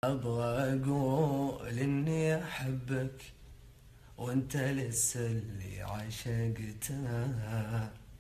ابغى اقول اني احبك وانت لسه اللي عشقته،